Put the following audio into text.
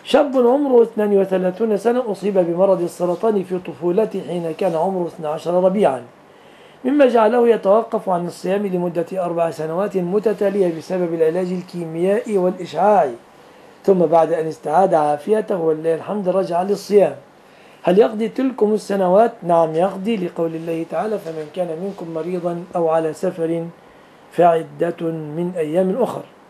شاب عمره 32 سنة أصيب بمرض السرطان في طفولته حين كان عمره 12 ربيعا، مما جعله يتوقف عن الصيام لمدة 4 سنوات متتالية بسبب العلاج الكيميائي والإشعاعي، ثم بعد أن استعاد عافيته ولله الحمد رجع للصيام. هل يقضي تلكم السنوات؟ نعم يقضي، لقول الله تعالى: فمن كان منكم مريضا أو على سفر فعدة من أيام أخر.